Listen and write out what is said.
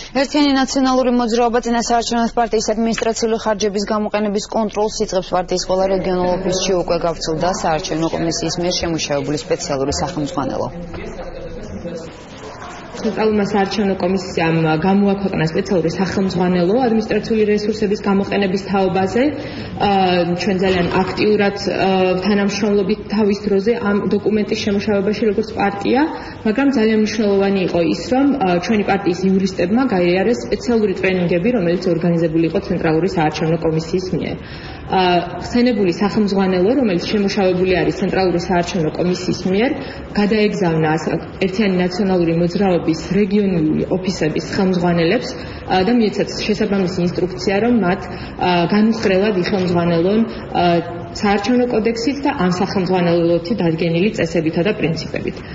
ერთიანი ნაციონალური მოძრაობა წინა საარჩევნო პარტიის ადმინისტრაციული ხარჯების გამოყენების კონტროლს იწყებს. პარტიის ყველა რეგიონულ ოფისში უკვე გავრცელდა საარჩევნო კომისიის მიერ შემუშავებული სპეციალური სახელმძღვანელო. ცენტრალურმა საარჩევნო კომისიამ გამოაქვეყნა სპეციალური სახელმძღვანელო ადმინისტრაციული რესურსების გამოყენების თაობაზე. ჩვენ ძალიან აქტიურად თანამშრომლობით თავის დროზე ამ დოკუმენტის შემუშავებაში როგორც პარტია, მაგრამ ძალიან მნიშვნელოვანი იყო ის, რომ ჩვენი პარტიის იურისტებმა გაიარეს სპეციალური ტრენინგები, რომელიც ორგანიზებული იყო ცენტრალური საარჩევნო კომისიის მიერ. ხსენებული სახელმძღვანელო, რომელიც შემუშავებული არის ცენტრალური საარჩევნო კომისიის მიერ, გადაეგზავნა ერთიანი ნაციონალური მოძრაობის რეგიონული ოფისების ხელმძღვანელებს და მიეცათ შესაბამისი ინსტრუქცია, რომ მათ განუხრელად იხელმძღვანელონ საარჩევნო კოდექსით და ამ სახელმძღვანელოთი დადგენილი წესებითა და პრინციპებით.